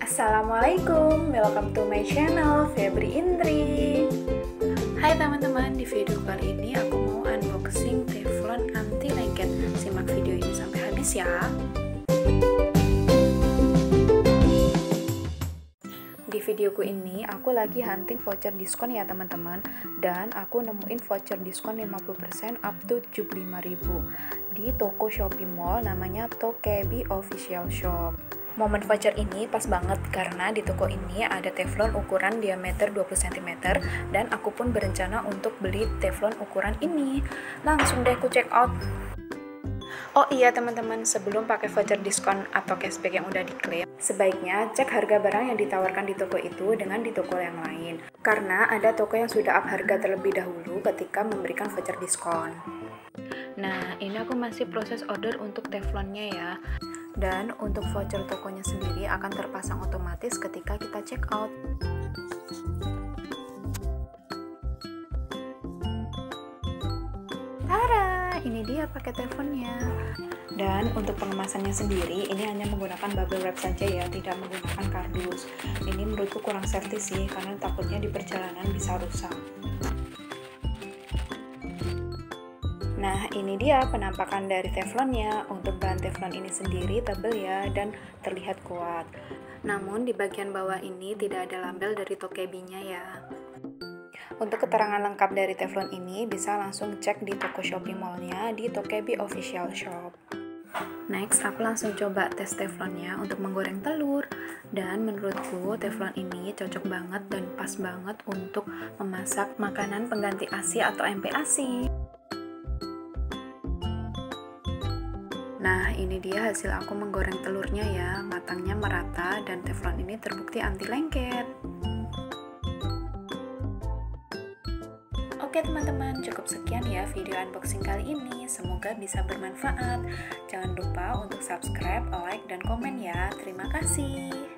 Assalamualaikum, welcome to my channel Febri Indri. Hai teman-teman, di video kali ini aku mau unboxing teflon anti lengket. Simak video ini sampai habis ya. Di videoku ini aku lagi hunting voucher diskon ya teman-teman, dan aku nemuin voucher diskon 50% up to 75.000 di toko Shopee Mall namanya Tokebi Official Shop. Momen voucher ini pas banget karena di toko ini ada teflon ukuran diameter 20 cm dan aku pun berencana untuk beli teflon ukuran ini. Langsung deh aku check out. Oh iya teman-teman, sebelum pakai voucher diskon atau cashback yang udah diklaim, sebaiknya cek harga barang yang ditawarkan di toko itu dengan di toko yang lain. Karena ada toko yang sudah up harga terlebih dahulu ketika memberikan voucher diskon. Nah, ini aku masih proses order untuk teflonnya ya. Dan untuk voucher tokonya sendiri akan terpasang otomatis ketika kita check out. Tara, ini dia pakai teleponnya. Dan untuk pengemasannya sendiri, ini hanya menggunakan bubble wrap saja ya, tidak menggunakan kardus. Ini menurutku kurang safety sih, karena takutnya di perjalanan bisa rusak. Nah, ini dia penampakan dari teflonnya. Untuk bahan teflon ini sendiri tebal ya dan terlihat kuat. Namun di bagian bawah ini tidak ada label dari Tokebi-nya ya. Untuk keterangan lengkap dari teflon ini bisa langsung cek di toko Shopee Mall-nya di Tokebi Official Shop. Next, aku langsung coba tes teflonnya untuk menggoreng telur. Dan menurutku teflon ini cocok banget dan pas banget untuk memasak makanan pengganti ASI atau MPASI. Nah, ini dia hasil aku menggoreng telurnya ya, matangnya merata dan teflon ini terbukti anti lengket. Oke teman-teman, cukup sekian ya video unboxing kali ini, semoga bisa bermanfaat. Jangan lupa untuk subscribe, like, dan komen ya. Terima kasih.